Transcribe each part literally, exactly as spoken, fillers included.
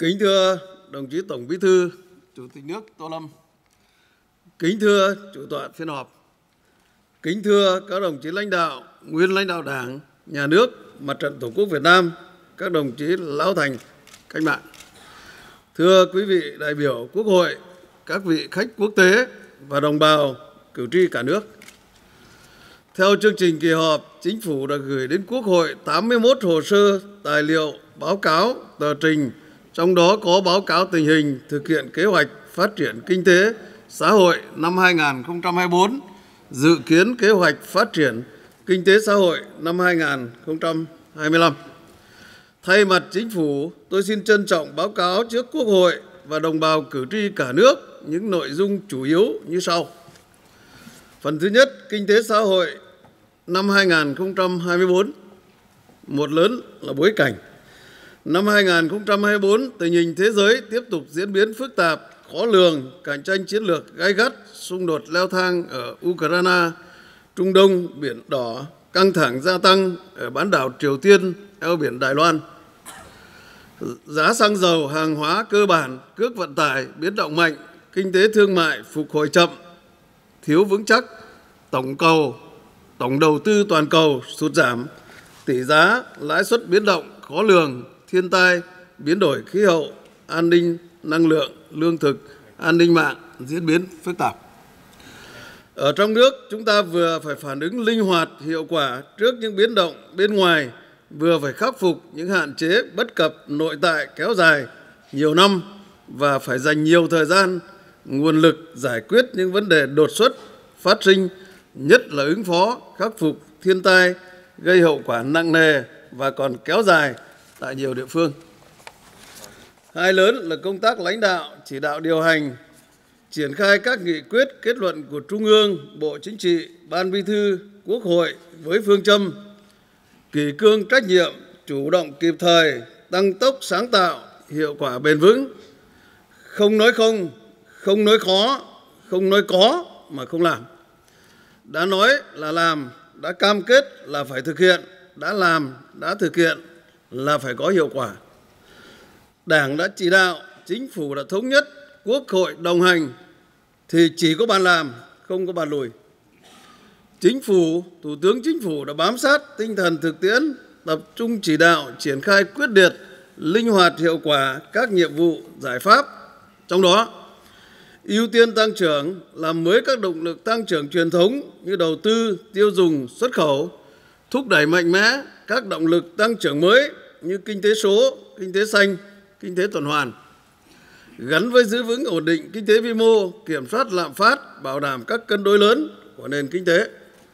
Kính thưa đồng chí Tổng Bí thư, Chủ tịch nước Tô Lâm, kính thưa chủ tọa phiên họp, kính thưa các đồng chí lãnh đạo, nguyên lãnh đạo Đảng, Nhà nước, Mặt trận Tổ quốc Việt Nam, các đồng chí lão thành cách mạng, thưa quý vị đại biểu Quốc hội, các vị khách quốc tế và đồng bào cử tri cả nước. Theo chương trình kỳ họp, Chính phủ đã gửi đến Quốc hội tám mươi mốt hồ sơ, tài liệu, báo cáo, tờ trình, trong đó có báo cáo tình hình thực hiện kế hoạch phát triển kinh tế xã hội năm hai nghìn không trăm hai mươi tư, dự kiến kế hoạch phát triển kinh tế xã hội năm hai nghìn không trăm hai mươi lăm. Thay mặt Chính phủ, tôi xin trân trọng báo cáo trước Quốc hội và đồng bào cử tri cả nước những nội dung chủ yếu như sau. Phần thứ nhất, kinh tế xã hội năm hai nghìn không trăm hai mươi tư. Một lớn là bối cảnh. Năm hai nghìn không trăm hai mươi tư, tình hình thế giới tiếp tục diễn biến phức tạp, khó lường, cạnh tranh chiến lược gay gắt, xung đột leo thang ở Ukraine, Trung Đông, Biển Đỏ, căng thẳng gia tăng ở bán đảo Triều Tiên, eo biển Đài Loan. Giá xăng dầu, hàng hóa cơ bản, cước vận tải biến động mạnh, kinh tế thương mại phục hồi chậm, thiếu vững chắc, tổng cầu, tổng đầu tư toàn cầu sụt giảm, tỷ giá, lãi suất biến động khó lường, thiên tai, biến đổi khí hậu, an ninh năng lượng, lương thực, an ninh mạng diễn biến phức tạp. Ở trong nước, chúng ta vừa phải phản ứng linh hoạt, hiệu quả trước những biến động bên ngoài, vừa phải khắc phục những hạn chế bất cập nội tại kéo dài nhiều năm và phải dành nhiều thời gian, nguồn lực giải quyết những vấn đề đột xuất phát sinh, nhất là ứng phó, khắc phục thiên tai gây hậu quả nặng nề và còn kéo dài tại nhiều địa phương. Hai lớn là công tác lãnh đạo, chỉ đạo điều hành, triển khai các nghị quyết, kết luận của Trung ương, Bộ Chính trị, Ban Bí thư, Quốc hội với phương châm kỷ cương trách nhiệm, chủ động kịp thời, tăng tốc sáng tạo, hiệu quả bền vững, không nói không, không nói khó, không nói có mà không làm. Đã nói là làm, đã cam kết là phải thực hiện, đã làm, đã thực hiện là phải có hiệu quả. Đảng đã chỉ đạo, Chính phủ đã thống nhất, Quốc hội đồng hành thì chỉ có bàn làm, không có bàn lùi. Chính phủ, Thủ tướng Chính phủ đã bám sát tinh thần thực tiễn, tập trung chỉ đạo, triển khai quyết liệt, linh hoạt hiệu quả các nhiệm vụ, giải pháp. Trong đó, ưu tiên tăng trưởng, làm mới các động lực tăng trưởng truyền thống như đầu tư, tiêu dùng, xuất khẩu, thúc đẩy mạnh mẽ các động lực tăng trưởng mới như kinh tế số, kinh tế xanh, kinh tế tuần hoàn, gắn với giữ vững ổn định kinh tế vĩ mô, kiểm soát lạm phát, bảo đảm các cân đối lớn của nền kinh tế.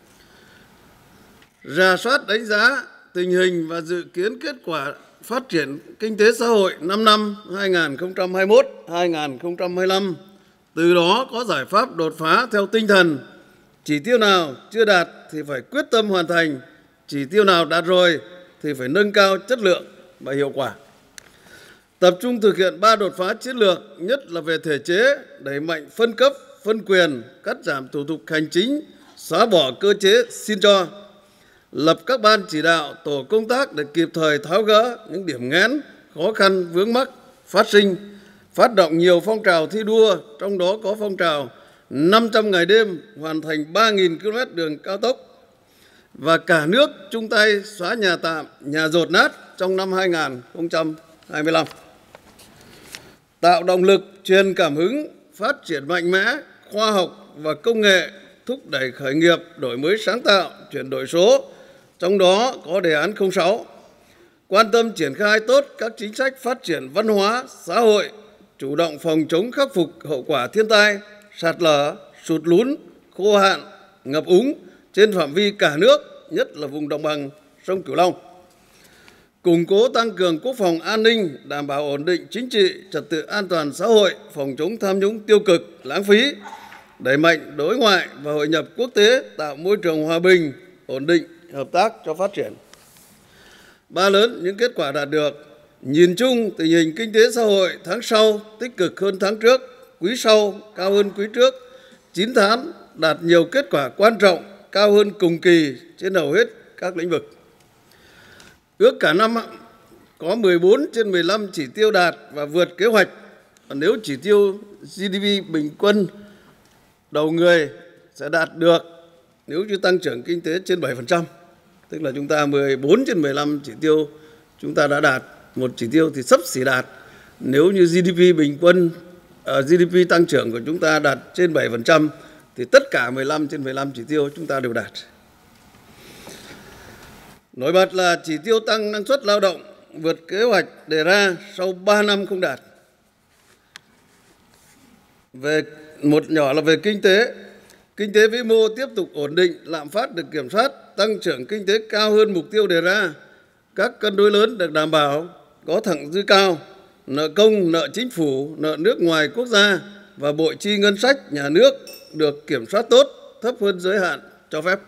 Rà soát đánh giá tình hình và dự kiến kết quả phát triển kinh tế xã hội năm năm hai nghìn không trăm hai mươi mốt đến hai nghìn không trăm hai mươi lăm. Từ đó có giải pháp đột phá theo tinh thần chỉ tiêu nào chưa đạt thì phải quyết tâm hoàn thành, chỉ tiêu nào đạt rồi thì phải nâng cao chất lượng và hiệu quả. Tập trung thực hiện ba đột phá chiến lược, nhất là về thể chế, đẩy mạnh phân cấp, phân quyền, cắt giảm thủ tục hành chính, xóa bỏ cơ chế xin cho, lập các ban chỉ đạo, tổ công tác để kịp thời tháo gỡ những điểm nghẽn, khó khăn, vướng mắc phát sinh, phát động nhiều phong trào thi đua, trong đó có phong trào năm trăm ngày đêm hoàn thành ba nghìn ki lô mét đường cao tốc và cả nước chung tay xóa nhà tạm, nhà dột nát trong năm hai nghìn không trăm hai mươi lăm. Tạo động lực, truyền cảm hứng, phát triển mạnh mẽ, khoa học và công nghệ, thúc đẩy khởi nghiệp, đổi mới sáng tạo, chuyển đổi số, trong đó có đề án không sáu. Quan tâm triển khai tốt các chính sách phát triển văn hóa, xã hội, chủ động phòng chống khắc phục hậu quả thiên tai, sạt lở, sụt lún, khô hạn, ngập úng trên phạm vi cả nước, nhất là vùng đồng bằng sông Cửu Long. Củng cố tăng cường quốc phòng an ninh, đảm bảo ổn định chính trị, trật tự an toàn xã hội, phòng chống tham nhũng tiêu cực, lãng phí, đẩy mạnh đối ngoại và hội nhập quốc tế, tạo môi trường hòa bình, ổn định, hợp tác cho phát triển. Ba lớn những kết quả đạt được. Nhìn chung, tình hình kinh tế xã hội tháng sau tích cực hơn tháng trước, quý sau cao hơn quý trước, chín tháng đạt nhiều kết quả quan trọng, cao hơn cùng kỳ trên hầu hết các lĩnh vực. Ước cả năm có mười bốn trên mười lăm chỉ tiêu đạt và vượt kế hoạch. Và nếu chỉ tiêu giê đê pê bình quân đầu người sẽ đạt được nếu như tăng trưởng kinh tế trên bảy phần trăm. Tức là chúng ta mười bốn trên mười lăm chỉ tiêu chúng ta đã đạt, một chỉ tiêu thì sắp xỉ đạt. Nếu như giê đê pê bình quân, uh, giê đê pê tăng trưởng của chúng ta đạt trên bảy phần trăm thì tất cả mười lăm trên mười lăm chỉ tiêu chúng ta đều đạt. Nổi bật là chỉ tiêu tăng năng suất lao động vượt kế hoạch đề ra sau ba năm không đạt. Về một nhỏ là về kinh tế, kinh tế vĩ mô tiếp tục ổn định, lạm phát được kiểm soát, tăng trưởng kinh tế cao hơn mục tiêu đề ra, các cân đối lớn được đảm bảo, có thặng dư cao, nợ công, nợ chính phủ, nợ nước ngoài quốc gia và bội chi ngân sách nhà nước được kiểm soát tốt, thấp hơn giới hạn cho phép.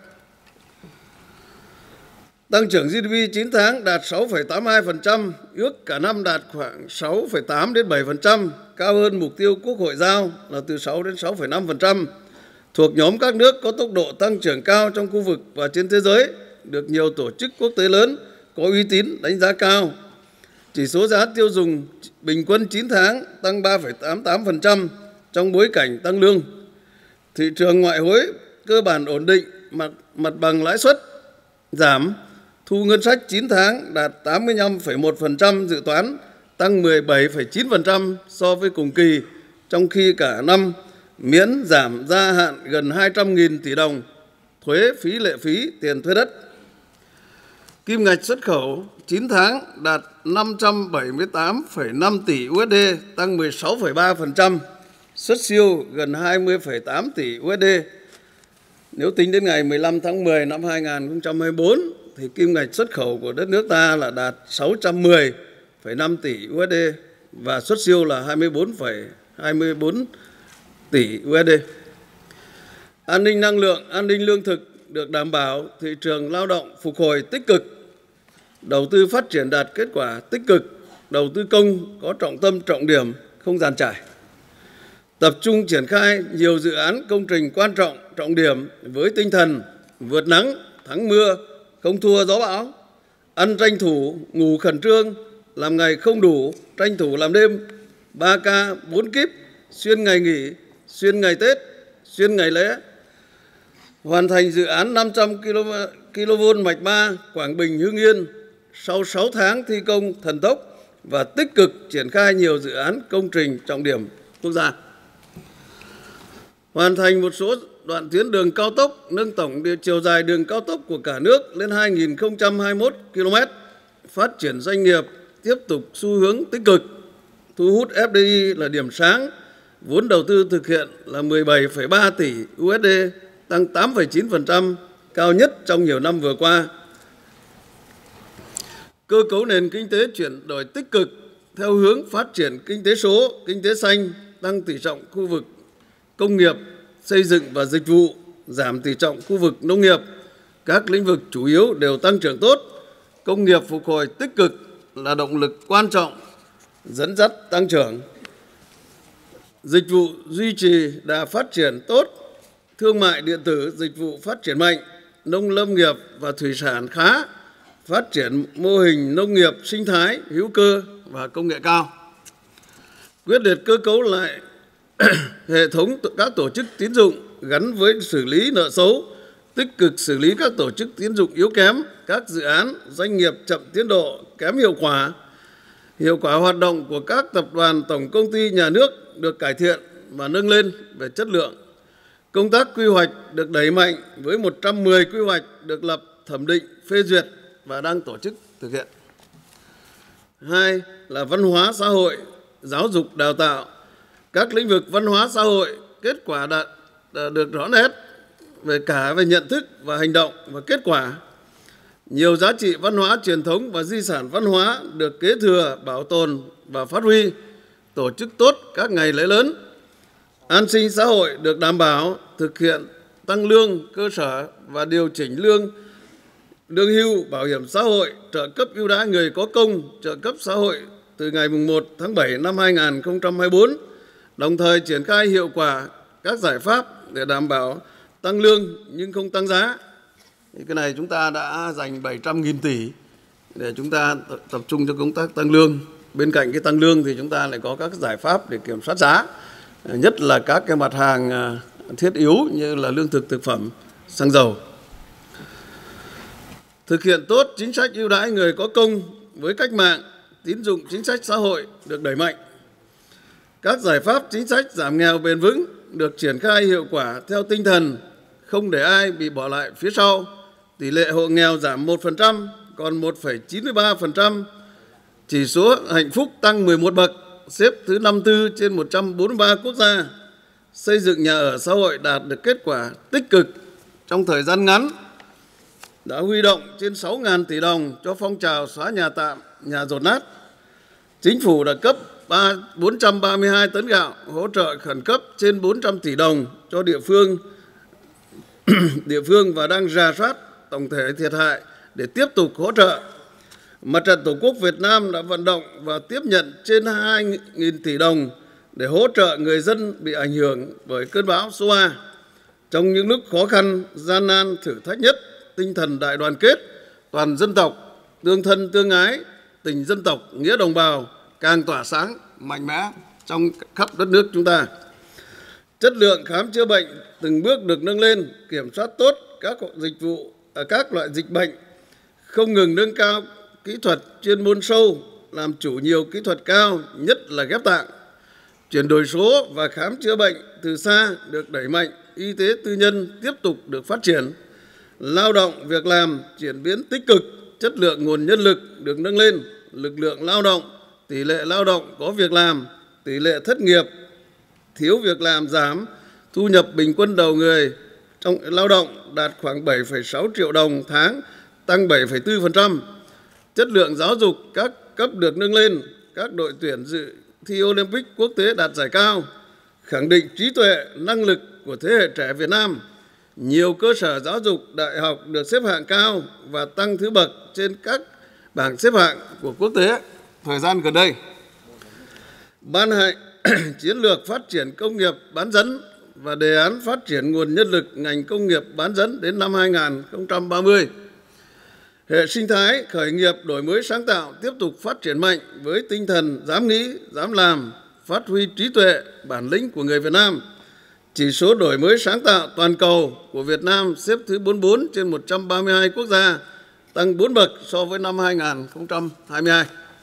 Tăng trưởng giê đê pê chín tháng đạt sáu phẩy tám mươi hai phần trăm, ước cả năm đạt khoảng sáu phẩy tám đến bảy phần trăm, cao hơn mục tiêu Quốc hội giao là từ sáu đến sáu phẩy năm phần trăm. Thuộc nhóm các nước có tốc độ tăng trưởng cao trong khu vực và trên thế giới, được nhiều tổ chức quốc tế lớn có uy tín đánh giá cao. Chỉ số giá tiêu dùng bình quân chín tháng tăng ba phẩy tám mươi tám phần trăm trong bối cảnh tăng lương. Thị trường ngoại hối cơ bản ổn định, mặt, mặt bằng lãi suất giảm. Thu ngân sách chín tháng đạt tám mươi lăm phẩy một phần trăm dự toán, tăng mười bảy phẩy chín phần trăm so với cùng kỳ, trong khi cả năm miễn giảm gia hạn gần hai trăm nghìn tỷ đồng, thuế phí lệ phí tiền thuê đất. Kim ngạch xuất khẩu chín tháng đạt năm trăm bảy mươi tám phẩy năm tỷ đô la, tăng mười sáu phẩy ba phần trăm, xuất siêu gần hai mươi phẩy tám tỷ đô la. Nếu tính đến ngày mười lăm tháng mười năm hai nghìn không trăm hai mươi tư, thì kim ngạch xuất khẩu của đất nước ta là đạt sáu trăm mười phẩy năm tỷ đô la và xuất siêu là hai mươi tư phẩy hai mươi tư tỷ đô la. An ninh năng lượng, an ninh lương thực được đảm bảo, thị trường lao động phục hồi tích cực, đầu tư phát triển đạt kết quả tích cực, đầu tư công có trọng tâm trọng điểm, không dàn trải. Tập trung triển khai nhiều dự án công trình quan trọng, trọng điểm với tinh thần vượt nắng, thắng mưa, không thua gió bão, ăn tranh thủ, ngủ khẩn trương, làm ngày không đủ, tranh thủ làm đêm, ba ca, bốn kíp, xuyên ngày nghỉ, xuyên ngày Tết, xuyên ngày lễ. Hoàn thành dự án năm trăm ki lô vôn mạch ba Quảng Bình Hưng Yên sau sáu tháng thi công thần tốc và tích cực triển khai nhiều dự án công trình trọng điểm quốc gia. Hoàn thành một số đoạn tuyến đường cao tốc, nâng tổng chiều dài đường cao tốc của cả nước lên hai nghìn không trăm hai mươi mốt ki lô mét. Phát triển doanh nghiệp tiếp tục xu hướng tích cực, thu hút ép đê i là điểm sáng, vốn đầu tư thực hiện là mười bảy phẩy ba tỷ đô la, tăng tám phẩy chín phần trăm, cao nhất trong nhiều năm vừa qua. Cơ cấu nền kinh tế chuyển đổi tích cực theo hướng phát triển kinh tế số, kinh tế xanh, tăng tỷ trọng khu vực công nghiệp, xây dựng và dịch vụ, giảm tỷ trọng khu vực nông nghiệp. Các lĩnh vực chủ yếu đều tăng trưởng tốt. Công nghiệp phục hồi tích cực là động lực quan trọng dẫn dắt tăng trưởng. Dịch vụ duy trì đà phát triển tốt. Thương mại điện tử, dịch vụ phát triển mạnh. Nông lâm nghiệp và thủy sản khá. Phát triển mô hình nông nghiệp sinh thái, hữu cơ và công nghệ cao. Quyết liệt cơ cấu lại hệ thống các tổ chức tín dụng gắn với xử lý nợ xấu, tích cực xử lý các tổ chức tín dụng yếu kém, các dự án, doanh nghiệp chậm tiến độ, kém hiệu quả. Hiệu quả hoạt động của các tập đoàn tổng công ty nhà nước được cải thiện và nâng lên về chất lượng. Công tác quy hoạch được đẩy mạnh với một trăm mười quy hoạch được lập, thẩm định, phê duyệt và đang tổ chức thực hiện. Hai là văn hóa xã hội, giáo dục đào tạo. Các lĩnh vực văn hóa xã hội kết quả đạt được rõ nét về cả về nhận thức và hành động và kết quả. Nhiều giá trị văn hóa truyền thống và di sản văn hóa được kế thừa, bảo tồn và phát huy, tổ chức tốt các ngày lễ lớn. An sinh xã hội được đảm bảo, thực hiện tăng lương cơ sở và điều chỉnh lương, lương hưu, bảo hiểm xã hội, trợ cấp ưu đãi người có công, trợ cấp xã hội từ ngày mùng một tháng bảy năm hai nghìn không trăm hai mươi tư, đồng thời triển khai hiệu quả các giải pháp để đảm bảo tăng lương nhưng không tăng giá. Thì cái này chúng ta đã dành bảy trăm nghìn tỷ để chúng ta tập trung cho công tác tăng lương. Bên cạnh cái tăng lương thì chúng ta lại có các giải pháp để kiểm soát giá, nhất là các cái mặt hàng thiết yếu như là lương thực, thực phẩm, xăng dầu. Thực hiện tốt chính sách ưu đãi người có công với cách mạng, tín dụng chính sách xã hội được đẩy mạnh. Các giải pháp chính sách giảm nghèo bền vững được triển khai hiệu quả theo tinh thần không để ai bị bỏ lại phía sau. Tỷ lệ hộ nghèo giảm một phần trăm còn một phẩy chín mươi ba phần trăm. Chỉ số hạnh phúc tăng mười một bậc, xếp thứ năm mươi tư trên một trăm bốn mươi ba quốc gia. Xây dựng nhà ở xã hội đạt được kết quả tích cực trong thời gian ngắn. Đã huy động trên sáu nghìn tỷ đồng cho phong trào xóa nhà tạm, nhà dột nát. Chính phủ đã cấp bốn trăm ba mươi hai tấn gạo, hỗ trợ khẩn cấp trên bốn trăm tỷ đồng cho địa phương, địa phương và đang rà soát tổng thể thiệt hại để tiếp tục hỗ trợ. Mặt trận Tổ quốc Việt Nam đã vận động và tiếp nhận trên hai nghìn tỷ đồng để hỗ trợ người dân bị ảnh hưởng bởi cơn bão số ba. Trong những lúc khó khăn, gian nan, thử thách nhất, tinh thần đại đoàn kết, toàn dân tộc, tương thân tương ái, tình dân tộc, nghĩa đồng bào càng tỏa sáng, mạnh mẽ trong khắp đất nước chúng ta. Chất lượng khám chữa bệnh từng bước được nâng lên, kiểm soát tốt các dịch vụ, các loại dịch bệnh, không ngừng nâng cao kỹ thuật chuyên môn sâu, làm chủ nhiều kỹ thuật cao, nhất là ghép tạng. Chuyển đổi số và khám chữa bệnh từ xa được đẩy mạnh, y tế tư nhân tiếp tục được phát triển. Lao động, việc làm chuyển biến tích cực, chất lượng nguồn nhân lực được nâng lên, lực lượng lao động, tỷ lệ lao động có việc làm, tỷ lệ thất nghiệp, thiếu việc làm giảm, thu nhập bình quân đầu người trong lao động đạt khoảng bảy phẩy sáu triệu đồng tháng, tăng bảy phẩy bốn phần trăm. Chất lượng giáo dục các cấp được nâng lên, các đội tuyển dự thi Olympic quốc tế đạt giải cao, khẳng định trí tuệ, năng lực của thế hệ trẻ Việt Nam. Nhiều cơ sở giáo dục đại học được xếp hạng cao và tăng thứ bậc trên các bảng xếp hạng của quốc tế thời gian gần đây. Ban hành chiến lược phát triển công nghiệp bán dẫn và đề án phát triển nguồn nhân lực ngành công nghiệp bán dẫn đến năm hai nghìn không trăm ba mươi. Hệ sinh thái khởi nghiệp đổi mới sáng tạo tiếp tục phát triển mạnh với tinh thần dám nghĩ, dám làm, phát huy trí tuệ, bản lĩnh của người Việt Nam. Chỉ số đổi mới sáng tạo toàn cầu của Việt Nam xếp thứ bốn mươi bốn trên một trăm ba mươi hai quốc gia, tăng bốn bậc so với năm hai nghìn không trăm hai mươi hai.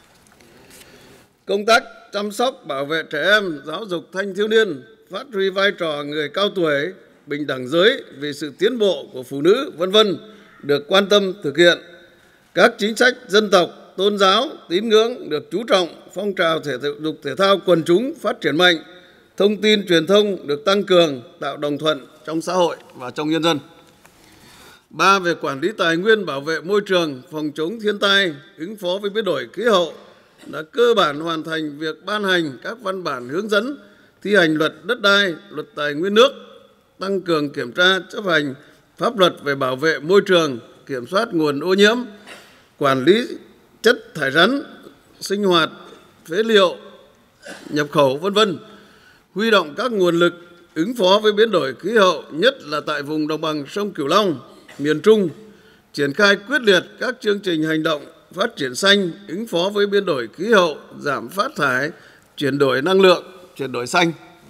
Công tác chăm sóc bảo vệ trẻ em, giáo dục thanh thiếu niên, phát huy vai trò người cao tuổi, bình đẳng giới vì sự tiến bộ của phụ nữ, vân vân được quan tâm thực hiện. Các chính sách dân tộc, tôn giáo, tín ngưỡng được chú trọng, phong trào thể dục thể thao quần chúng phát triển mạnh, thông tin truyền thông được tăng cường, tạo đồng thuận trong xã hội và trong nhân dân. Ba, về quản lý tài nguyên, bảo vệ môi trường, phòng chống thiên tai, ứng phó với biến đổi khí hậu, đã cơ bản hoàn thành việc ban hành các văn bản hướng dẫn thi hành luật đất đai, luật tài nguyên nước, tăng cường kiểm tra chấp hành pháp luật về bảo vệ môi trường, kiểm soát nguồn ô nhiễm, quản lý chất thải rắn, sinh hoạt, phế liệu, nhập khẩu, vân vân, huy động các nguồn lực ứng phó với biến đổi khí hậu, nhất là tại vùng đồng bằng sông Cửu Long, miền Trung, triển khai quyết liệt các chương trình hành động phát triển xanh, ứng phó với biến đổi khí hậu, giảm phát thải, chuyển đổi năng lượng, chuyển đổi xanh.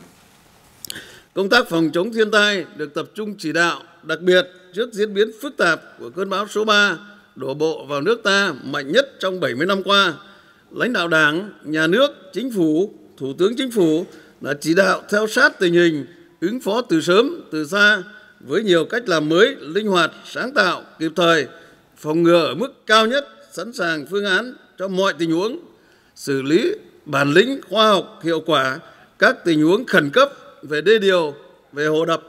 Công tác phòng chống thiên tai được tập trung chỉ đạo, đặc biệt trước diễn biến phức tạp của cơn bão số ba đổ bộ vào nước ta mạnh nhất trong bảy mươi năm qua. Lãnh đạo Đảng, Nhà nước, Chính phủ, Thủ tướng Chính phủ đã chỉ đạo theo sát tình hình, ứng phó từ sớm, từ xa với nhiều cách làm mới, linh hoạt, sáng tạo, kịp thời, phòng ngừa ở mức cao nhất, sẵn sàng phương án cho mọi tình huống, xử lý bản lĩnh, khoa học, hiệu quả các tình huống khẩn cấp về đê điều, về hồ đập.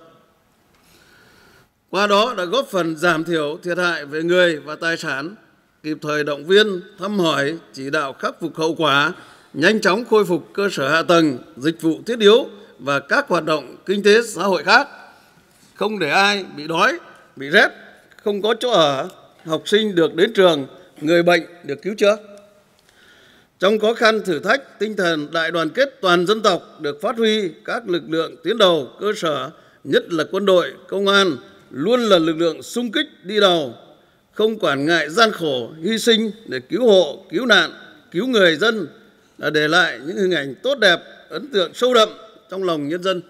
Qua đó đã góp phần giảm thiểu thiệt hại về người và tài sản, kịp thời động viên, thăm hỏi, chỉ đạo khắc phục hậu quả, nhanh chóng khôi phục cơ sở hạ tầng, dịch vụ thiết yếu và các hoạt động kinh tế xã hội khác. Không để ai bị đói, bị rét, không có chỗ ở, học sinh được đến trường, người bệnh được cứu chữa. Trong khó khăn thử thách, tinh thần đại đoàn kết toàn dân tộc được phát huy, các lực lượng tuyến đầu, cơ sở, nhất là quân đội, công an, luôn là lực lượng xung kích đi đầu, không quản ngại gian khổ, hy sinh để cứu hộ, cứu nạn, cứu người dân, đã để lại những hình ảnh tốt đẹp, ấn tượng sâu đậm trong lòng nhân dân.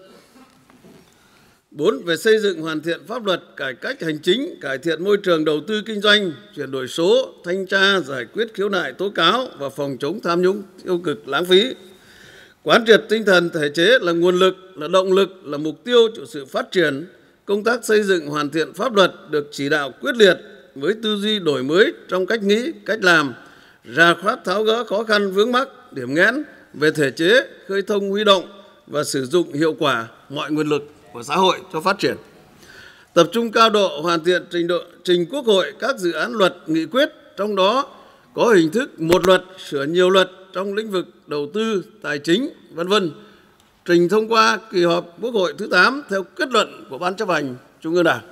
Bốn, về xây dựng hoàn thiện pháp luật, cải cách hành chính, cải thiện môi trường đầu tư kinh doanh, chuyển đổi số, thanh tra, giải quyết khiếu nại tố cáo và phòng chống tham nhũng tiêu cực lãng phí. Quán triệt tinh thần thể chế là nguồn lực, là động lực, là mục tiêu cho sự phát triển. Công tác xây dựng hoàn thiện pháp luật được chỉ đạo quyết liệt với tư duy đổi mới trong cách nghĩ, cách làm, rà soát tháo gỡ khó khăn vướng mắc, điểm nghẽn về thể chế, khơi thông huy động và sử dụng hiệu quả mọi nguồn lực của xã hội cho phát triển. Tập trung cao độ hoàn thiện trình độ trình Quốc hội các dự án luật, nghị quyết, trong đó có hình thức một luật sửa nhiều luật trong lĩnh vực đầu tư, tài chính, vân vân, trình thông qua kỳ họp Quốc hội thứ tám theo kết luận của Ban chấp hành Trung ương Đảng.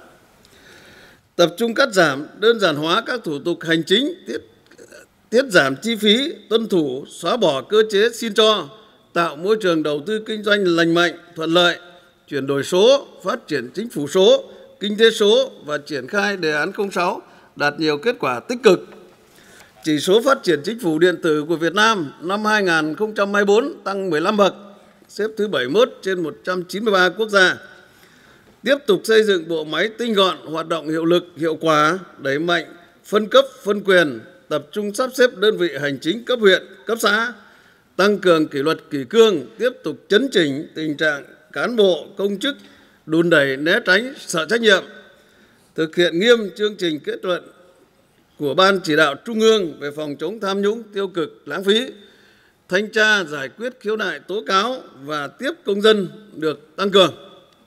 Tập trung cắt giảm, đơn giản hóa các thủ tục hành chính, tiết, tiết giảm chi phí, tuân thủ, xóa bỏ cơ chế xin cho, tạo môi trường đầu tư kinh doanh lành mạnh, thuận lợi, chuyển đổi số, phát triển chính phủ số, kinh tế số và triển khai đề án không sáu đạt nhiều kết quả tích cực. Chỉ số phát triển chính phủ điện tử của Việt Nam năm hai nghìn không trăm hai mươi tư tăng mười lăm bậc, xếp thứ bảy mươi mốt trên một trăm chín mươi ba quốc gia. Tiếp tục xây dựng bộ máy tinh gọn, hoạt động hiệu lực, hiệu quả, đẩy mạnh phân cấp, phân quyền, tập trung sắp xếp đơn vị hành chính cấp huyện, cấp xã, tăng cường kỷ luật kỷ cương, tiếp tục chấn chỉnh tình trạng cán bộ, công chức đùn đẩy, né tránh, sợ trách nhiệm, thực hiện nghiêm chương trình kết luận của Ban Chỉ đạo Trung ương về phòng chống tham nhũng tiêu cực lãng phí, thanh tra giải quyết khiếu nại tố cáo và tiếp công dân được tăng cường.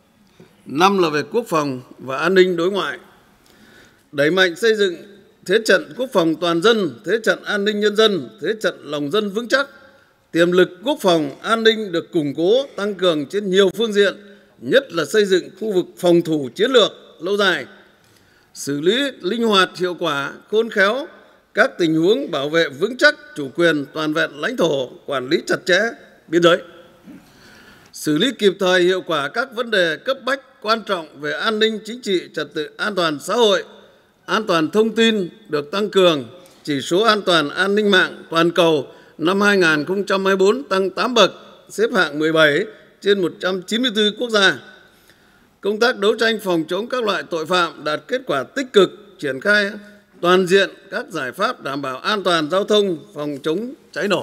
Năm là về quốc phòng và an ninh đối ngoại. Đẩy mạnh xây dựng thế trận quốc phòng toàn dân, thế trận an ninh nhân dân, thế trận lòng dân vững chắc. Tiềm lực quốc phòng an ninh được củng cố, tăng cường trên nhiều phương diện, nhất là xây dựng khu vực phòng thủ chiến lược lâu dài, xử lý linh hoạt, hiệu quả, khôn khéo các tình huống, bảo vệ vững chắc chủ quyền toàn vẹn lãnh thổ, quản lý chặt chẽ biên giới, xử lý kịp thời hiệu quả các vấn đề cấp bách quan trọng về an ninh chính trị, trật tự an toàn xã hội, an toàn thông tin được tăng cường. Chỉ số an toàn an ninh mạng toàn cầu năm hai nghìn không trăm hai mươi tư tăng tám bậc, xếp hạng mười bảy trên một trăm chín mươi tư quốc gia. Công tác đấu tranh phòng chống các loại tội phạm đạt kết quả tích cực, triển khai toàn diện các giải pháp đảm bảo an toàn giao thông, phòng chống cháy nổ.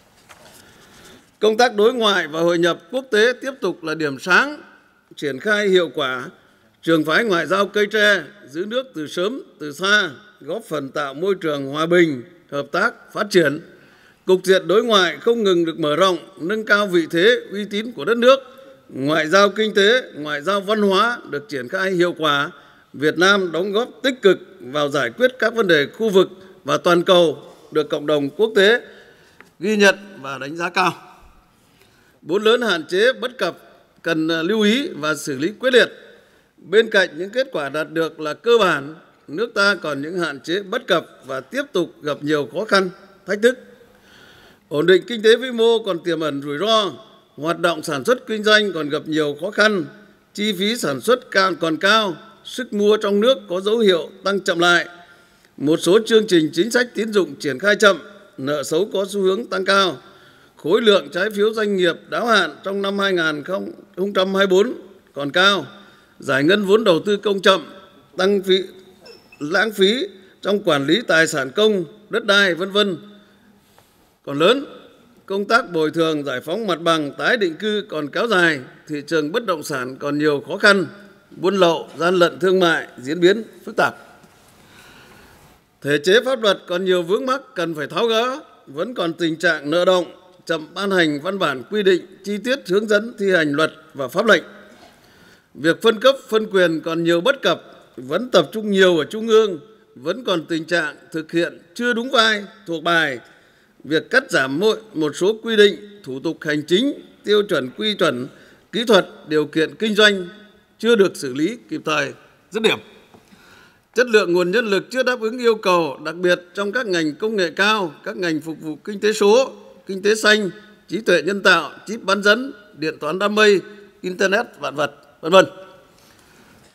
Công tác đối ngoại và hội nhập quốc tế tiếp tục là điểm sáng, triển khai hiệu quả trường phái ngoại giao cây tre, giữ nước từ sớm từ xa, góp phần tạo môi trường hòa bình, hợp tác, phát triển. Cục diện đối ngoại không ngừng được mở rộng, nâng cao vị thế, uy tín của đất nước. Ngoại giao kinh tế, ngoại giao văn hóa được triển khai hiệu quả. Việt Nam đóng góp tích cực vào giải quyết các vấn đề khu vực và toàn cầu, được cộng đồng quốc tế ghi nhận và đánh giá cao. Bốn lớn hạn chế bất cập cần lưu ý và xử lý quyết liệt. Bên cạnh những kết quả đạt được là cơ bản, nước ta còn những hạn chế bất cập và tiếp tục gặp nhiều khó khăn, thách thức. Ổn định kinh tế vĩ mô còn tiềm ẩn rủi ro, hoạt động sản xuất kinh doanh còn gặp nhiều khó khăn, chi phí sản xuất còn cao, sức mua trong nước có dấu hiệu tăng chậm lại. Một số chương trình chính sách tín dụng triển khai chậm, nợ xấu có xu hướng tăng cao. Khối lượng trái phiếu doanh nghiệp đáo hạn trong năm hai nghìn không trăm hai mươi tư còn cao, giải ngân vốn đầu tư công chậm, tăng phí, lãng phí trong quản lý tài sản công, đất đai, vân vân còn lớn. Công tác bồi thường, giải phóng mặt bằng, tái định cư còn kéo dài, thị trường bất động sản còn nhiều khó khăn, buôn lậu, gian lận thương mại diễn biến phức tạp. Thể chế pháp luật còn nhiều vướng mắc cần phải tháo gỡ, vẫn còn tình trạng nợ động, chậm ban hành văn bản quy định chi tiết hướng dẫn thi hành luật và pháp lệnh. Việc phân cấp, phân quyền còn nhiều bất cập, vẫn tập trung nhiều ở Trung ương, vẫn còn tình trạng thực hiện chưa đúng vai, thuộc bài. Việc cắt giảm một số quy định, thủ tục hành chính, tiêu chuẩn quy chuẩn, kỹ thuật, điều kiện kinh doanh chưa được xử lý kịp thời, dứt điểm. Chất lượng nguồn nhân lực chưa đáp ứng yêu cầu, đặc biệt trong các ngành công nghệ cao, các ngành phục vụ kinh tế số, kinh tế xanh, trí tuệ nhân tạo, chip bán dẫn, điện toán đám mây, internet vạn vật, vân vân.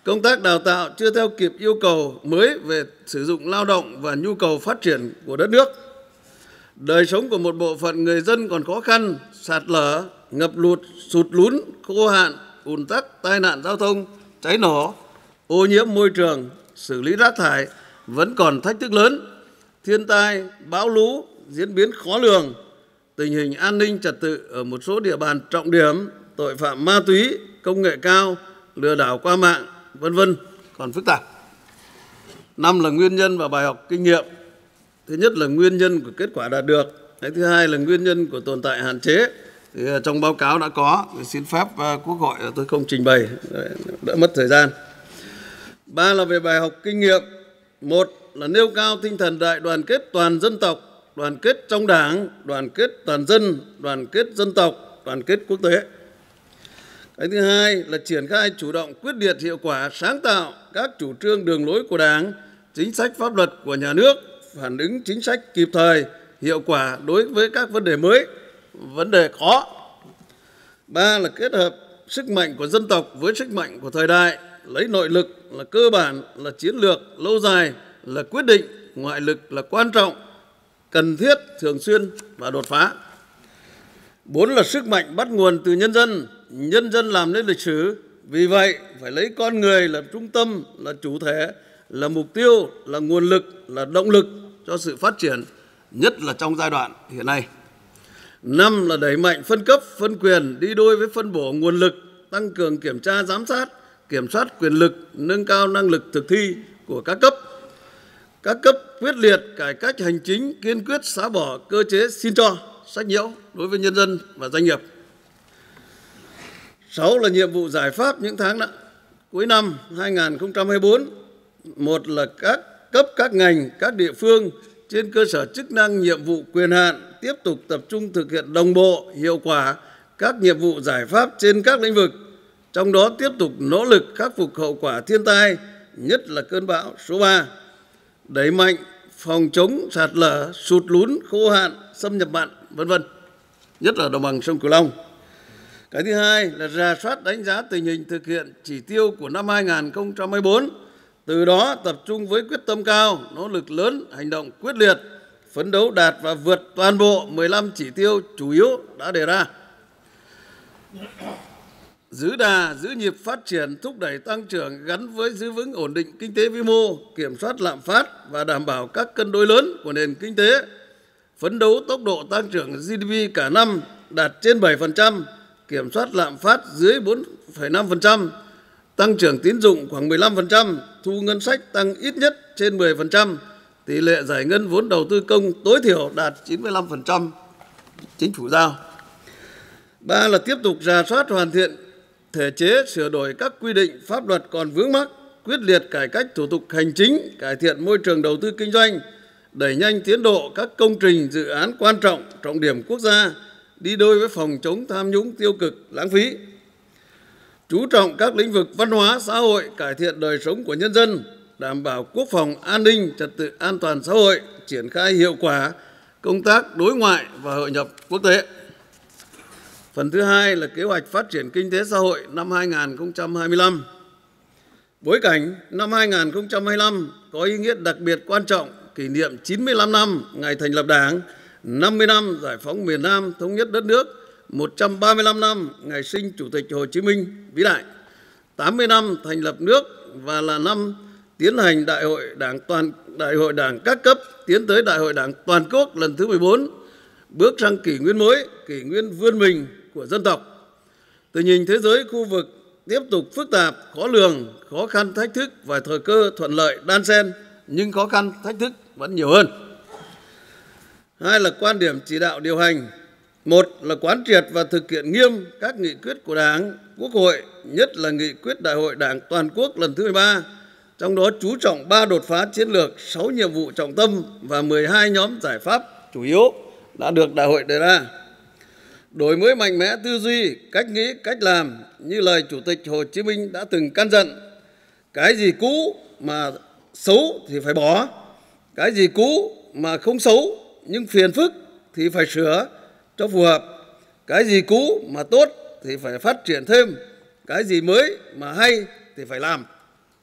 Công tác đào tạo chưa theo kịp yêu cầu mới về sử dụng lao động và nhu cầu phát triển của đất nước. Đời sống của một bộ phận người dân còn khó khăn, sạt lở, ngập lụt, sụt lún, khô hạn, ùn tắc, tai nạn giao thông, cháy nổ, ô nhiễm môi trường, xử lý rác thải vẫn còn thách thức lớn. Thiên tai, bão lũ diễn biến khó lường, tình hình an ninh trật tự ở một số địa bàn trọng điểm, tội phạm ma túy, công nghệ cao, lừa đảo qua mạng, vân vân còn phức tạp. Năm là nguyên nhân và bài học kinh nghiệm. Thứ nhất là nguyên nhân của kết quả đạt được. Cái thứ hai là nguyên nhân của tồn tại hạn chế. Thì trong báo cáo đã có, xin phép Quốc hội tôi không trình bày, đỡ mất thời gian. Ba là về bài học kinh nghiệm. Một là nêu cao tinh thần đại đoàn kết toàn dân tộc, đoàn kết trong Đảng, đoàn kết toàn dân, đoàn kết dân tộc, đoàn kết quốc tế. Cái thứ hai là triển khai chủ động, quyết liệt, hiệu quả, sáng tạo các chủ trương đường lối của Đảng, chính sách pháp luật của nhà nước, phản ứng chính sách kịp thời, hiệu quả đối với các vấn đề mới, vấn đề khó. Ba là kết hợp sức mạnh của dân tộc với sức mạnh của thời đại, lấy nội lực là cơ bản, là chiến lược, lâu dài, là quyết định, ngoại lực là quan trọng, cần thiết, thường xuyên và đột phá. Bốn là sức mạnh bắt nguồn từ nhân dân, nhân dân làm nên lịch sử. Vì vậy, phải lấy con người là trung tâm, là chủ thể, là mục tiêu, là nguồn lực, là động lực cho sự phát triển, nhất là trong giai đoạn hiện nay. Năm là đẩy mạnh phân cấp, phân quyền đi đôi với phân bổ nguồn lực, tăng cường kiểm tra, giám sát, kiểm soát quyền lực, nâng cao năng lực thực thi của các cấp. Các cấp quyết liệt cải cách hành chính, kiên quyết xóa bỏ cơ chế xin cho, sách nhiễu đối với nhân dân và doanh nghiệp. Sáu là nhiệm vụ giải pháp những tháng cuối năm hai nghìn không trăm hai mươi tư. Một là các cấp, các ngành, các địa phương trên cơ sở chức năng, nhiệm vụ, quyền hạn tiếp tục tập trung thực hiện đồng bộ, hiệu quả các nhiệm vụ giải pháp trên các lĩnh vực. Trong đó tiếp tục nỗ lực khắc phục hậu quả thiên tai, nhất là cơn bão số ba. Đẩy mạnh phòng chống sạt lở, sụt lún, khô hạn, xâm nhập mặn, vân vân, nhất là đồng bằng sông Cửu Long. Cái thứ hai là rà soát đánh giá tình hình thực hiện chỉ tiêu của năm hai nghìn không trăm hai mươi tư. Từ đó tập trung với quyết tâm cao, nỗ lực lớn, hành động quyết liệt, phấn đấu đạt và vượt toàn bộ mười lăm chỉ tiêu chủ yếu đã đề ra. Giữ đà, giữ nhịp phát triển, thúc đẩy tăng trưởng gắn với giữ vững ổn định kinh tế vĩ mô, kiểm soát lạm phát và đảm bảo các cân đối lớn của nền kinh tế. Phấn đấu tốc độ tăng trưởng giê đê pê cả năm đạt trên bảy phần trăm, kiểm soát lạm phát dưới bốn phẩy năm phần trăm, tăng trưởng tín dụng khoảng mười lăm phần trăm, thu ngân sách tăng ít nhất trên mười phần trăm, tỷ lệ giải ngân vốn đầu tư công tối thiểu đạt chín mươi lăm phần trăm chính phủ giao. Ba là tiếp tục rà soát hoàn thiện thể chế, sửa đổi các quy định pháp luật còn vướng mắc, quyết liệt cải cách thủ tục hành chính, cải thiện môi trường đầu tư kinh doanh, đẩy nhanh tiến độ các công trình dự án quan trọng, trọng điểm quốc gia, đi đôi với phòng chống tham nhũng tiêu cực, lãng phí. Chú trọng các lĩnh vực văn hóa, xã hội, cải thiện đời sống của nhân dân, đảm bảo quốc phòng, an ninh, trật tự an toàn xã hội, triển khai hiệu quả công tác đối ngoại và hội nhập quốc tế. Phần thứ hai là kế hoạch phát triển kinh tế xã hội năm hai nghìn không trăm hai mươi lăm. Bối cảnh năm hai nghìn không trăm hai mươi lăm có ý nghĩa đặc biệt quan trọng, kỷ niệm chín mươi lăm năm ngày thành lập Đảng, năm mươi năm giải phóng miền Nam thống nhất đất nước, một trăm ba mươi lăm năm ngày sinh Chủ tịch Hồ Chí Minh vĩ đại, tám mươi năm thành lập nước và là năm tiến hành Đại hội Đảng toàn Đại hội Đảng các cấp, tiến tới Đại hội Đảng toàn quốc lần thứ mười bốn, bước sang kỷ nguyên mới, kỷ nguyên vươn mình của dân tộc. Tình hình thế giới, khu vực tiếp tục phức tạp, khó lường, khó khăn, thách thức và thời cơ thuận lợi đan xen, nhưng khó khăn, thách thức vẫn nhiều hơn. Hai là quan điểm chỉ đạo điều hành. Một là quán triệt và thực hiện nghiêm các nghị quyết của Đảng, Quốc hội, nhất là nghị quyết Đại hội Đảng toàn quốc lần thứ mười ba, trong đó chú trọng ba đột phá chiến lược, sáu nhiệm vụ trọng tâm và mười hai nhóm giải pháp chủ yếu đã được Đại hội đề ra. Đổi mới mạnh mẽ tư duy, cách nghĩ, cách làm, như lời Chủ tịch Hồ Chí Minh đã từng căn dặn: cái gì cũ mà xấu thì phải bỏ, cái gì cũ mà không xấu nhưng phiền phức thì phải sửa cho phù hợp, cái gì cũ mà tốt thì phải phát triển thêm, cái gì mới mà hay thì phải làm.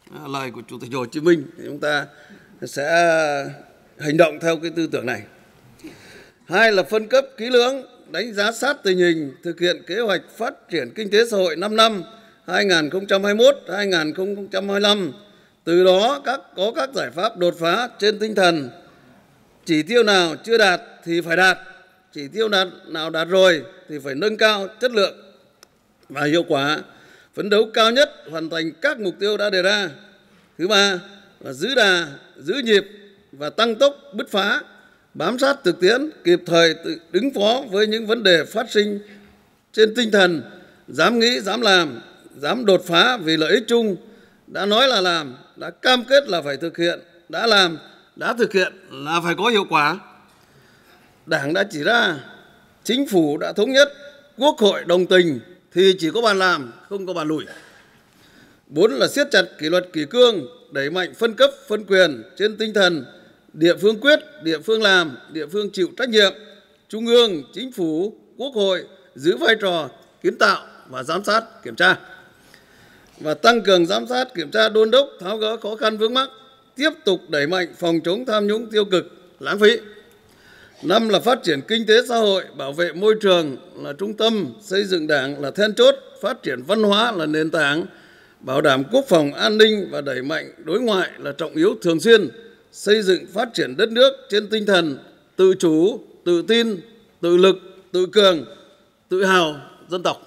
lời của Chủ tịch Hồ Chí Minh thì chúng ta sẽ hành động theo cái tư tưởng này. Hai là phân cấp kỹ lưỡng, đánh giá sát tình hình, thực hiện kế hoạch phát triển kinh tế xã hội năm năm hai nghìn không trăm hai mươi mốt đến hai nghìn không trăm hai mươi lăm. Từ đó các có các giải pháp đột phá trên tinh thần chỉ tiêu nào chưa đạt thì phải đạt, chỉ tiêu đạt, nào đạt rồi thì phải nâng cao chất lượng và hiệu quả, phấn đấu cao nhất hoàn thành các mục tiêu đã đề ra. Thứ ba là giữ đà, giữ nhịp và tăng tốc bứt phá, bám sát thực tiễn, kịp thời tự ứng phó với những vấn đề phát sinh trên tinh thần dám nghĩ, dám làm, dám đột phá vì lợi ích chung. Đã nói là làm, đã cam kết là phải thực hiện, đã làm, đã thực hiện là phải có hiệu quả. Đảng đã chỉ ra, chính phủ đã thống nhất, Quốc hội đồng tình thì chỉ có bàn làm, không có bàn lùi. Bốn là siết chặt kỷ luật kỷ cương, đẩy mạnh phân cấp, phân quyền trên tinh thần địa phương quyết, địa phương làm, địa phương chịu trách nhiệm. Trung ương, chính phủ, Quốc hội giữ vai trò kiến tạo và giám sát, kiểm tra. Và tăng cường giám sát, kiểm tra, đôn đốc, tháo gỡ khó khăn vướng mắc, tiếp tục đẩy mạnh phòng chống tham nhũng tiêu cực, lãng phí. Năm là phát triển kinh tế xã hội, bảo vệ môi trường là trung tâm, xây dựng Đảng là then chốt, phát triển văn hóa là nền tảng, bảo đảm quốc phòng an ninh và đẩy mạnh đối ngoại là trọng yếu thường xuyên, xây dựng phát triển đất nước trên tinh thần tự chủ, tự tin, tự lực, tự cường, tự hào dân tộc.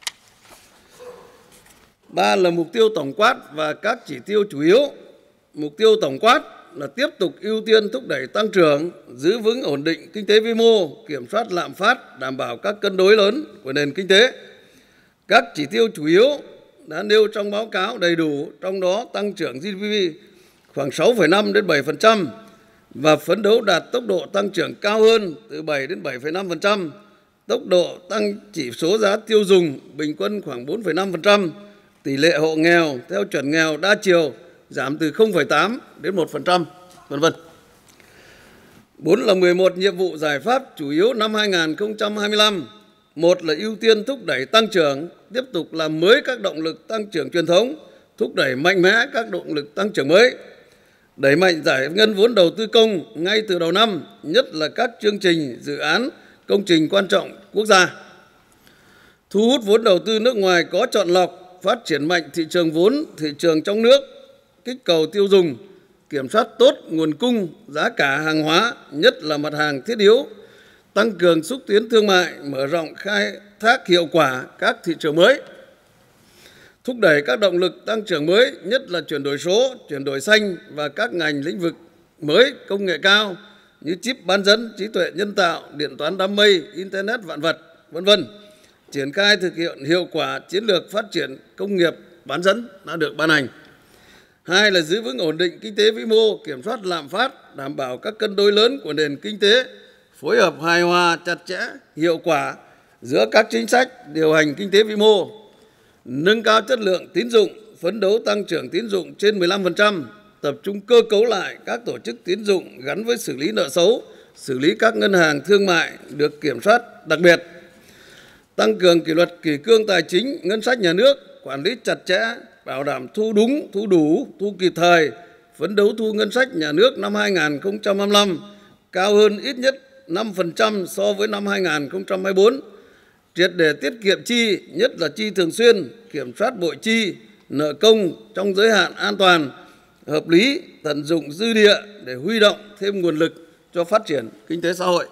Ba là mục tiêu tổng quát và các chỉ tiêu chủ yếu. Mục tiêu tổng quát là tiếp tục ưu tiên thúc đẩy tăng trưởng, giữ vững ổn định kinh tế vĩ mô, kiểm soát lạm phát, đảm bảo các cân đối lớn của nền kinh tế. Các chỉ tiêu chủ yếu đã nêu trong báo cáo đầy đủ, trong đó tăng trưởng giê đê pê khoảng sáu phẩy năm đến bảy phần trăm và phấn đấu đạt tốc độ tăng trưởng cao hơn từ bảy đến bảy phẩy năm phần trăm, tốc độ tăng chỉ số giá tiêu dùng bình quân khoảng bốn phẩy năm phần trăm, tỷ lệ hộ nghèo theo chuẩn nghèo đa chiều giảm từ không phẩy tám đến một phần trăm, vân vân. Bốn là mười một nhiệm vụ giải pháp chủ yếu năm hai nghìn không trăm hai mươi lăm. Một là ưu tiên thúc đẩy tăng trưởng, tiếp tục làm mới các động lực tăng trưởng truyền thống, thúc đẩy mạnh mẽ các động lực tăng trưởng mới, đẩy mạnh giải ngân vốn đầu tư công ngay từ đầu năm, nhất là các chương trình, dự án, công trình quan trọng quốc gia. Thu hút vốn đầu tư nước ngoài có chọn lọc, phát triển mạnh thị trường vốn, thị trường trong nước, kích cầu tiêu dùng, kiểm soát tốt nguồn cung, giá cả hàng hóa, nhất là mặt hàng thiết yếu, tăng cường xúc tiến thương mại, mở rộng khai thác hiệu quả các thị trường mới, thúc đẩy các động lực tăng trưởng mới, nhất là chuyển đổi số, chuyển đổi xanh và các ngành lĩnh vực mới công nghệ cao như chip bán dẫn, trí tuệ nhân tạo, điện toán đám mây, internet vạn vật, vân vân. Triển khai thực hiện hiệu quả chiến lược phát triển công nghiệp bán dẫn đã được ban hành. Hai là giữ vững ổn định kinh tế vĩ mô, kiểm soát lạm phát, đảm bảo các cân đối lớn của nền kinh tế, phối hợp hài hòa, chặt chẽ, hiệu quả giữa các chính sách điều hành kinh tế vĩ mô, nâng cao chất lượng tín dụng, phấn đấu tăng trưởng tín dụng trên mười lăm phần trăm, tập trung cơ cấu lại các tổ chức tín dụng gắn với xử lý nợ xấu, xử lý các ngân hàng thương mại được kiểm soát đặc biệt, tăng cường kỷ luật kỷ cương tài chính, ngân sách nhà nước, quản lý chặt chẽ, bảo đảm thu đúng, thu đủ, thu kịp thời, phấn đấu thu ngân sách nhà nước năm hai nghìn không trăm hai mươi lăm cao hơn ít nhất năm phần trăm so với năm hai nghìn không trăm hai mươi tư, triệt để tiết kiệm chi, nhất là chi thường xuyên, kiểm soát bội chi, nợ công trong giới hạn an toàn, hợp lý, tận dụng dư địa để huy động thêm nguồn lực cho phát triển kinh tế xã hội.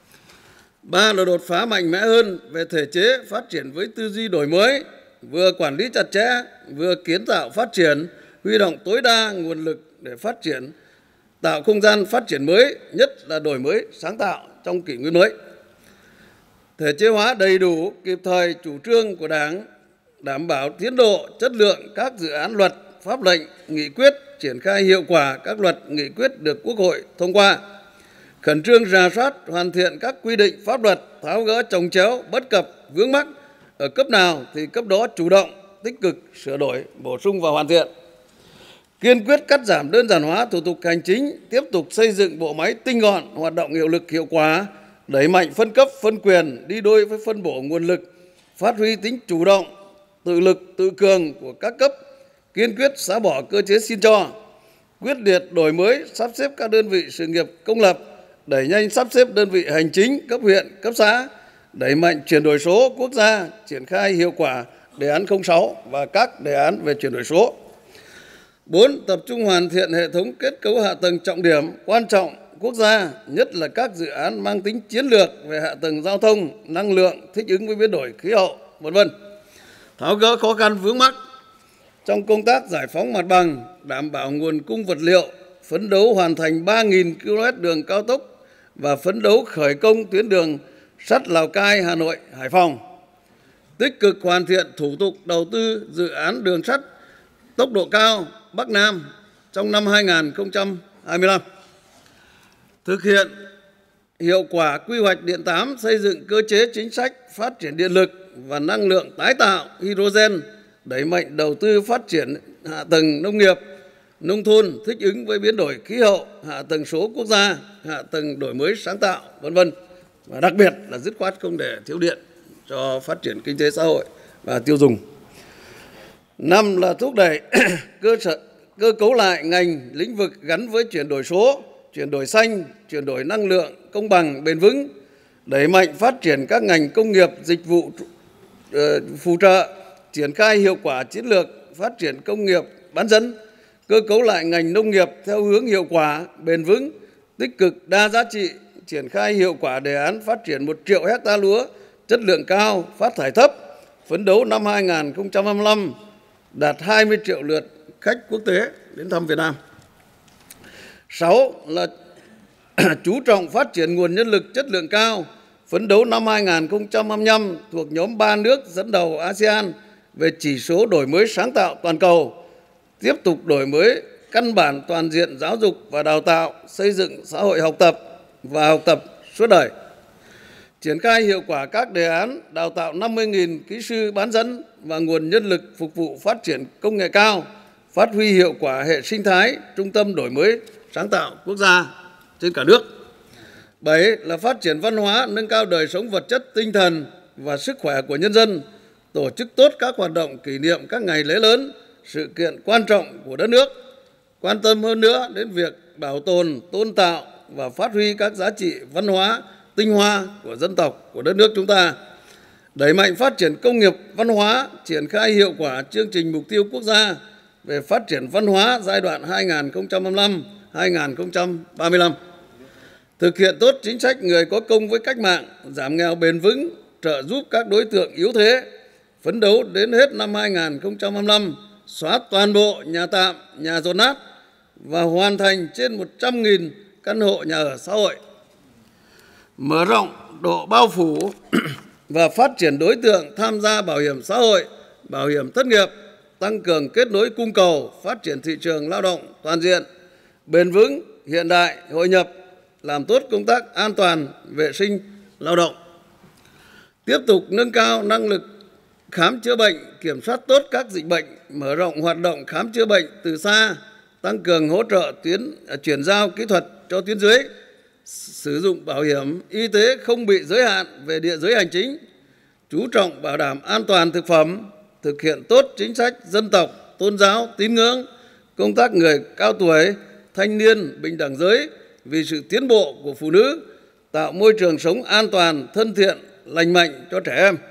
Ba là đột phá mạnh mẽ hơn về thể chế, phát triển với tư duy đổi mới, vừa quản lý chặt chẽ, vừa kiến tạo phát triển, huy động tối đa nguồn lực để phát triển, tạo không gian phát triển mới, nhất là đổi mới sáng tạo trong kỷ nguyên mới. Thể chế hóa đầy đủ, kịp thời chủ trương của Đảng, đảm bảo tiến độ, chất lượng các dự án luật, pháp lệnh, nghị quyết, triển khai hiệu quả các luật, nghị quyết được Quốc hội thông qua. Khẩn trương rà soát, hoàn thiện các quy định pháp luật, tháo gỡ chồng chéo, bất cập, vướng mắc ở cấp nào thì cấp đó chủ động, tích cực sửa đổi, bổ sung và hoàn thiện. Kiên quyết cắt giảm đơn giản hóa thủ tục hành chính, tiếp tục xây dựng bộ máy tinh gọn, hoạt động hiệu lực hiệu quả, đẩy mạnh phân cấp, phân quyền đi đôi với phân bổ nguồn lực, phát huy tính chủ động, tự lực, tự cường của các cấp, kiên quyết xóa bỏ cơ chế xin cho, quyết liệt đổi mới sắp xếp các đơn vị sự nghiệp công lập, đẩy nhanh sắp xếp đơn vị hành chính cấp huyện, cấp xã, đẩy mạnh chuyển đổi số quốc gia, triển khai hiệu quả đề án không sáu và các đề án về chuyển đổi số. Bốn, tập trung hoàn thiện hệ thống kết cấu hạ tầng trọng điểm quan trọng quốc gia, nhất là các dự án mang tính chiến lược về hạ tầng giao thông, năng lượng, thích ứng với biến đổi khí hậu, vân vân. Tháo gỡ khó khăn vướng mắc trong công tác giải phóng mặt bằng, đảm bảo nguồn cung vật liệu, phấn đấu hoàn thành ba nghìn ki lô mét đường cao tốc và phấn đấu khởi công tuyến đường sắt Lào Cai, Hà Nội, Hải Phòng. Tích cực hoàn thiện thủ tục đầu tư dự án đường sắt tốc độ cao Bắc Nam trong năm hai nghìn không trăm hai mươi lăm. Thực hiện hiệu quả quy hoạch điện tám, xây dựng cơ chế chính sách phát triển điện lực và năng lượng tái tạo hydrogen, đẩy mạnh đầu tư phát triển hạ tầng nông nghiệp, nông thôn thích ứng với biến đổi khí hậu, hạ tầng số quốc gia, hạ tầng đổi mới sáng tạo, vân vân. Và đặc biệt là dứt khoát không để thiếu điện cho phát triển kinh tế xã hội và tiêu dùng. Năm là thúc đẩy cơ sở cơ cấu lại ngành lĩnh vực gắn với chuyển đổi số, chuyển đổi xanh, chuyển đổi năng lượng công bằng bền vững, đẩy mạnh phát triển các ngành công nghiệp, dịch vụ uh, phụ trợ, triển khai hiệu quả chiến lược phát triển công nghiệp bán dẫn, cơ cấu lại ngành nông nghiệp theo hướng hiệu quả, bền vững, tích cực đa giá trị, triển khai hiệu quả đề án phát triển một triệu hecta lúa chất lượng cao, phát thải thấp, phấn đấu năm hai nghìn không trăm hai mươi lăm đạt hai mươi triệu lượt khách quốc tế đến thăm Việt Nam. Sáu là chú trọng phát triển nguồn nhân lực chất lượng cao, phấn đấu năm hai nghìn không trăm hai mươi lăm thuộc nhóm ba nước dẫn đầu a sê an về chỉ số đổi mới sáng tạo toàn cầu, tiếp tục đổi mới căn bản toàn diện giáo dục và đào tạo, xây dựng xã hội học tập và học tập suốt đời. Triển khai hiệu quả các đề án đào tạo năm mươi nghìn kỹ sư bán dẫn và nguồn nhân lực phục vụ phát triển công nghệ cao, phát huy hiệu quả hệ sinh thái, trung tâm đổi mới sáng tạo quốc gia trên cả nước. Bảy là phát triển văn hóa, nâng cao đời sống vật chất, tinh thần và sức khỏe của nhân dân, tổ chức tốt các hoạt động kỷ niệm các ngày lễ lớn, sự kiện quan trọng của đất nước, quan tâm hơn nữa đến việc bảo tồn, tôn tạo và phát huy các giá trị văn hóa, tinh hoa của dân tộc, của đất nước chúng ta. Đẩy mạnh phát triển công nghiệp văn hóa, triển khai hiệu quả chương trình mục tiêu quốc gia về phát triển văn hóa giai đoạn hai nghìn không trăm hai mươi lăm đến hai nghìn không trăm ba mươi lăm. Thực hiện tốt chính sách người có công với cách mạng, giảm nghèo bền vững, trợ giúp các đối tượng yếu thế, phấn đấu đến hết năm hai nghìn không trăm hai mươi lăm xóa toàn bộ nhà tạm, nhà dột nát và hoàn thành trên một trăm nghìn căn hộ nhà ở xã hội. Mở rộng độ bao phủ và phát triển đối tượng tham gia bảo hiểm xã hội, bảo hiểm thất nghiệp, tăng cường kết nối cung cầu, phát triển thị trường lao động toàn diện, bền vững, hiện đại, hội nhập, làm tốt công tác an toàn, vệ sinh lao động. Tiếp tục nâng cao năng lực khám chữa bệnh, kiểm soát tốt các dịch bệnh, mở rộng hoạt động khám chữa bệnh từ xa, tăng cường hỗ trợ tuyến chuyển giao kỹ thuật cho tuyến dưới, sử dụng bảo hiểm y tế không bị giới hạn về địa giới hành chính, chú trọng bảo đảm an toàn thực phẩm, thực hiện tốt chính sách dân tộc, tôn giáo, tín ngưỡng, công tác người cao tuổi, thanh niên, bình đẳng giới vì sự tiến bộ của phụ nữ, tạo môi trường sống an toàn, thân thiện, lành mạnh cho trẻ em.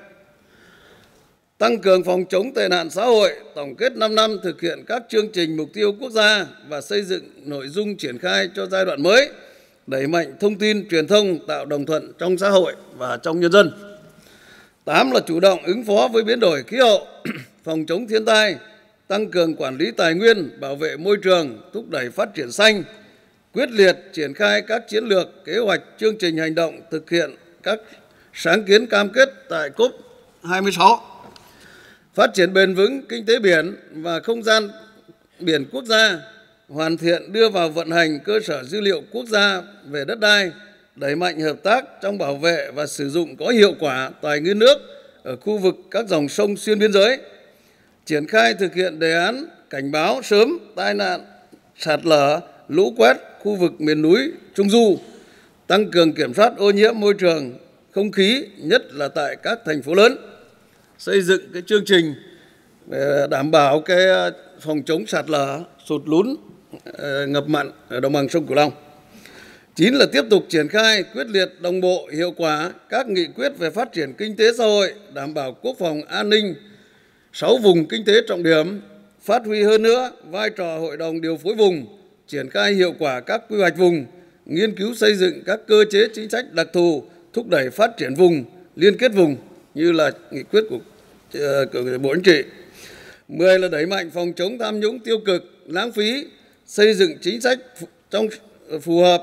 Tăng cường phòng chống tệ nạn xã hội, tổng kết năm năm thực hiện các chương trình mục tiêu quốc gia và xây dựng nội dung triển khai cho giai đoạn mới, đẩy mạnh thông tin truyền thông, tạo đồng thuận trong xã hội và trong nhân dân. Tám là chủ động ứng phó với biến đổi khí hậu, phòng chống thiên tai, tăng cường quản lý tài nguyên, bảo vệ môi trường, thúc đẩy phát triển xanh, quyết liệt triển khai các chiến lược, kế hoạch, chương trình hành động, thực hiện các sáng kiến cam kết tại cốp hai mươi sáu. Phát triển bền vững kinh tế biển và không gian biển quốc gia, hoàn thiện đưa vào vận hành cơ sở dữ liệu quốc gia về đất đai, đẩy mạnh hợp tác trong bảo vệ và sử dụng có hiệu quả tài nguyên nước ở khu vực các dòng sông xuyên biên giới, triển khai thực hiện đề án cảnh báo sớm tai nạn sạt lở, lũ quét khu vực miền núi Trung Du, tăng cường kiểm soát ô nhiễm môi trường, không khí, nhất là tại các thành phố lớn, xây dựng cái chương trình để đảm bảo cái phòng chống sạt lở, sụt lún, ngập mặn ở đồng bằng sông Cửu Long. Chín là tiếp tục triển khai quyết liệt, đồng bộ, hiệu quả các nghị quyết về phát triển kinh tế xã hội, đảm bảo quốc phòng an ninh sáu vùng kinh tế trọng điểm, phát huy hơn nữa vai trò hội đồng điều phối vùng, triển khai hiệu quả các quy hoạch vùng, nghiên cứu xây dựng các cơ chế chính sách đặc thù thúc đẩy phát triển vùng, liên kết vùng như là nghị quyết của, của Bộ Chính trị. Mười là đẩy mạnh phòng chống tham nhũng tiêu cực, lãng phí, xây dựng chính sách trong phù hợp,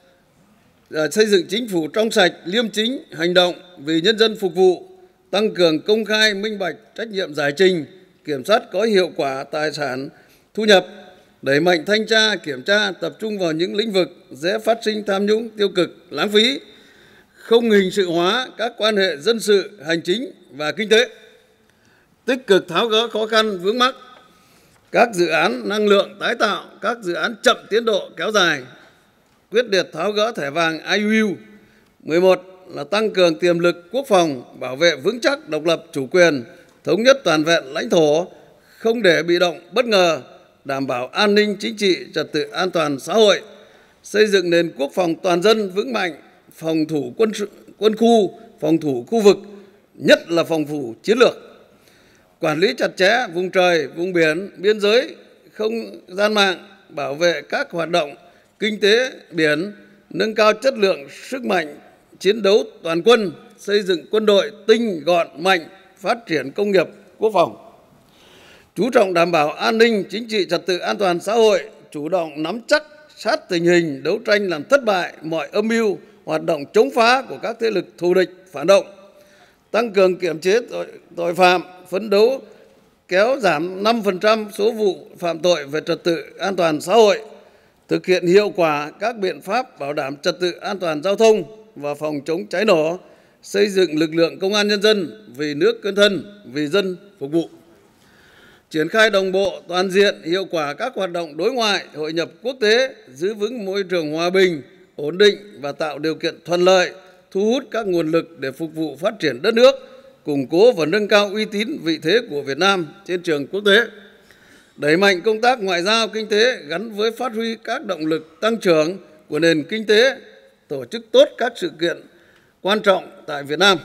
xây dựng chính phủ trong sạch, liêm chính, hành động vì nhân dân phục vụ, tăng cường công khai, minh bạch, trách nhiệm giải trình, kiểm soát có hiệu quả tài sản, thu nhập, đẩy mạnh thanh tra, kiểm tra, tập trung vào những lĩnh vực dễ phát sinh tham nhũng, tiêu cực, lãng phí, không hình sự hóa các quan hệ dân sự, hành chính và kinh tế, tích cực tháo gỡ khó khăn vướng mắc các dự án năng lượng tái tạo, các dự án chậm tiến độ kéo dài, quyết liệt tháo gỡ thẻ vàng i u u. mười một là tăng cường tiềm lực quốc phòng, bảo vệ vững chắc độc lập chủ quyền, thống nhất toàn vẹn lãnh thổ, không để bị động bất ngờ, đảm bảo an ninh chính trị, trật tự an toàn xã hội, xây dựng nền quốc phòng toàn dân vững mạnh, phòng thủ quân quân khu, phòng thủ khu vực, nhất là phòng thủ chiến lược, quản lý chặt chẽ vùng trời, vùng biển, biên giới, không gian mạng, bảo vệ các hoạt động kinh tế biển, nâng cao chất lượng sức mạnh chiến đấu toàn quân, xây dựng quân đội tinh, gọn, mạnh, phát triển công nghiệp quốc phòng. Chú trọng đảm bảo an ninh chính trị, trật tự an toàn xã hội, chủ động nắm chắc sát tình hình, đấu tranh làm thất bại mọi âm mưu, hoạt động chống phá của các thế lực thù địch, phản động, tăng cường kiểm chế tội, tội phạm, phấn đấu kéo giảm năm phần trăm số vụ phạm tội về trật tự an toàn xã hội, thực hiện hiệu quả các biện pháp bảo đảm trật tự an toàn giao thông và phòng chống cháy nổ, xây dựng lực lượng công an nhân dân vì nước quên thân, vì dân phục vụ. Triển khai đồng bộ, toàn diện, hiệu quả các hoạt động đối ngoại, hội nhập quốc tế, giữ vững môi trường hòa bình, ổn định và tạo điều kiện thuận lợi, thu hút các nguồn lực để phục vụ phát triển đất nước, củng cố và nâng cao uy tín vị thế của Việt Nam trên trường quốc tế. Đẩy mạnh công tác ngoại giao kinh tế gắn với phát huy các động lực tăng trưởng của nền kinh tế, tổ chức tốt các sự kiện quan trọng tại Việt Nam.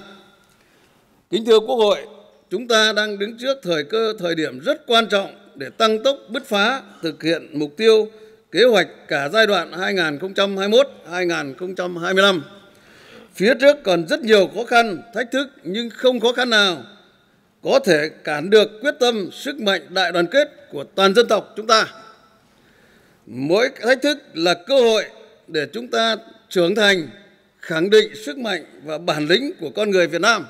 Kính thưa Quốc hội, chúng ta đang đứng trước thời cơ, thời điểm rất quan trọng để tăng tốc bứt phá thực hiện mục tiêu kế hoạch cả giai đoạn hai nghìn không trăm hai mươi mốt đến hai nghìn không trăm hai mươi lăm. Phía trước còn rất nhiều khó khăn, thách thức nhưng không khó khăn nào có thể cản được quyết tâm, sức mạnh đại đoàn kết của toàn dân tộc chúng ta. Mỗi thách thức là cơ hội để chúng ta trưởng thành, khẳng định sức mạnh và bản lĩnh của con người Việt Nam.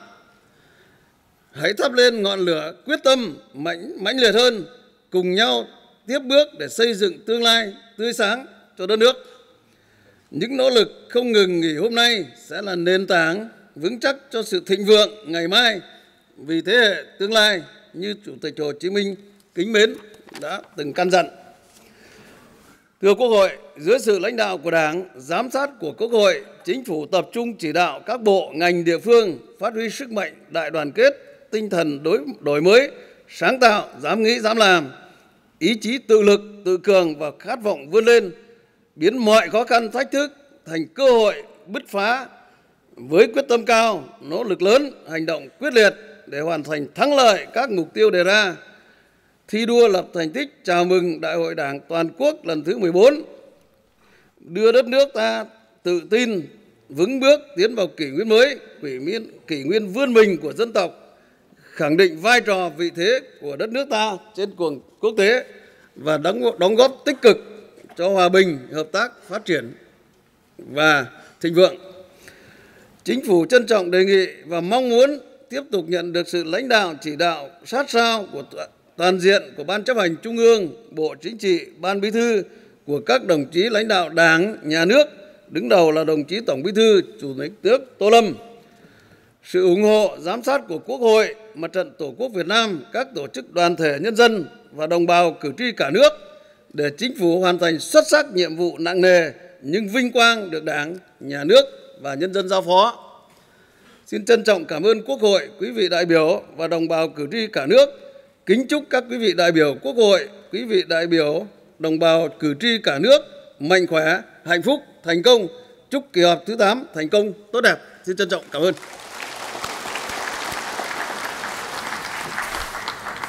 Hãy thắp lên ngọn lửa quyết tâm mạnh mãnh liệt hơn, cùng nhau tiếp bước để xây dựng tương lai tươi sáng cho đất nước. Những nỗ lực không ngừng nghỉ hôm nay sẽ là nền tảng vững chắc cho sự thịnh vượng ngày mai vì thế hệ tương lai như Chủ tịch Hồ Chí Minh kính mến đã từng căn dặn. Thưa Quốc hội, dưới sự lãnh đạo của Đảng, giám sát của Quốc hội, Chính phủ tập trung chỉ đạo các bộ, ngành, địa phương phát huy sức mạnh đại đoàn kết, tinh thần đối, đổi mới, sáng tạo, dám nghĩ, dám làm, ý chí tự lực, tự cường và khát vọng vươn lên, biến mọi khó khăn thách thức thành cơ hội bứt phá với quyết tâm cao, nỗ lực lớn, hành động quyết liệt để hoàn thành thắng lợi các mục tiêu đề ra. Thi đua lập thành tích chào mừng Đại hội Đảng toàn quốc lần thứ mười bốn, đưa đất nước ta tự tin, vững bước tiến vào kỷ nguyên mới, kỷ nguyên, kỷ nguyên vươn mình của dân tộc, khẳng định vai trò vị thế của đất nước ta trên trường quốc tế và đóng, đóng góp tích cực cho hòa bình, hợp tác, phát triển và thịnh vượng. Chính phủ trân trọng đề nghị và mong muốn tiếp tục nhận được sự lãnh đạo chỉ đạo sát sao của toàn diện của Ban Chấp hành Trung ương, Bộ Chính trị, Ban Bí thư, của các đồng chí lãnh đạo Đảng, Nhà nước, đứng đầu là đồng chí Tổng Bí thư, Chủ tịch nước Tô Lâm. Sự ủng hộ, giám sát của Quốc hội, Mặt trận Tổ quốc Việt Nam, các tổ chức đoàn thể nhân dân và đồng bào cử tri cả nước để chính phủ hoàn thành xuất sắc nhiệm vụ nặng nề nhưng vinh quang được Đảng, Nhà nước và nhân dân giao phó. Xin trân trọng cảm ơn Quốc hội, quý vị đại biểu và đồng bào cử tri cả nước Kính chúc các quý vị đại biểu Quốc hội, quý vị đại biểu đồng bào cử tri cả nước mạnh khỏe, hạnh phúc, thành công. Chúc kỳ họp thứ tám thành công tốt đẹp. Xin trân trọng cảm ơn.